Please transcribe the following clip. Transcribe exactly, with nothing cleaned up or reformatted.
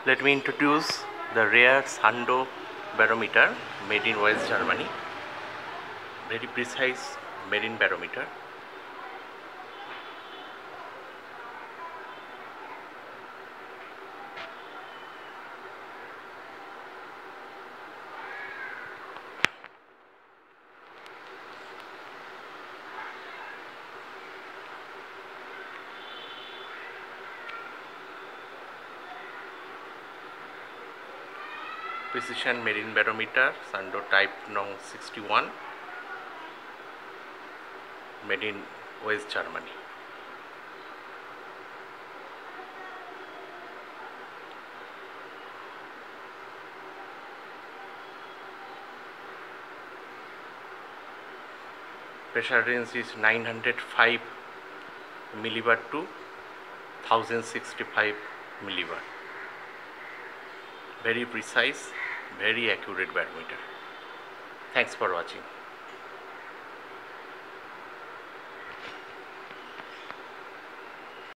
Let me introduce the rare Sando barometer made in West Germany. Very precise marine barometer. Precision marine barometer, Sando type nong sixty-one, made in West Germany. Pressure range is nine hundred five millibar to one thousand sixty-five millibar. Very precise, very accurate barometer. Thanks for watching.